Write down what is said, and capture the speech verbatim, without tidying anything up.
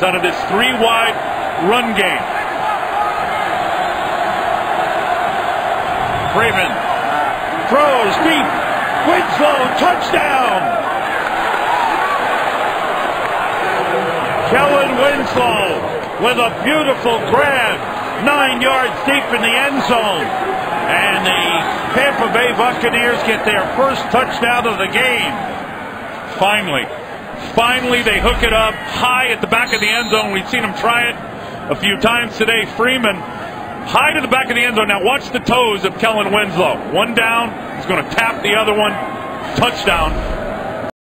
yards out of this three-wide run game. Craven throws deep. Winslow, touchdown! Kellen Winslow with a beautiful grab, nine yards deep in the end zone. And the Tampa Bay Buccaneers get their first touchdown of the game. Finally. Finally, they hook it up high at the back of the end zone. We've seen them try it a few times today. Freeman, high to the back of the end zone. Now watch the toes of Kellen Winslow. One down. He's going to tap the other one. Touchdown.